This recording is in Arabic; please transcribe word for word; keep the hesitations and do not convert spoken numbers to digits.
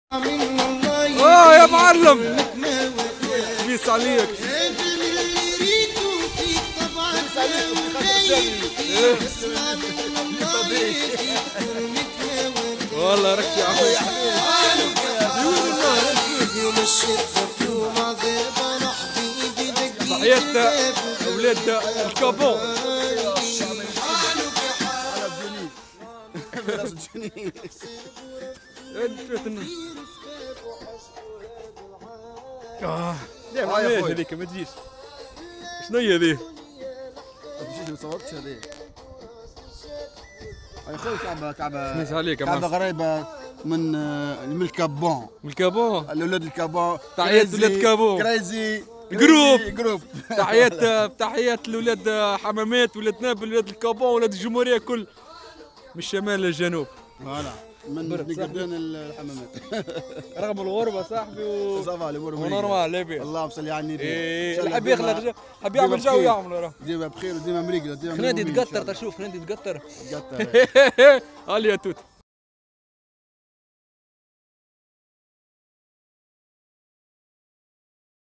اه يا معلم خميس عليك. والله ركش يا اخوي يا حبيبي. تحيات اولاد الكابون. اه لا ما هذيك ما تجيش. شنو هي ذي؟ ما تمشيش ما تصورتش هذه. يا خويا كعبه كعبه خميس عليك كعبه غريبه من من الكابون. من الكابون. الاولاد الكابون. تحيات ولاد الكابون. كريزي جروب جروب. تحيات تحيات لولاد حمامات، ولاد نابل، ولاد الكابون، ولاد الجمهوريه كل من الشمال للجنوب. فوالا من نقدرين الحمامات. رغم الغربه صاحبي و صافا الامور ونورمال لاباس. اللهم صل على النبي. ايه اللي حاب يخلق حاب يعمل جو يعمل راه. ديما بخير وديما مريقله ديما خلينا تقطر تشوف خلينا تقطر. تقطر. هالي يا توت.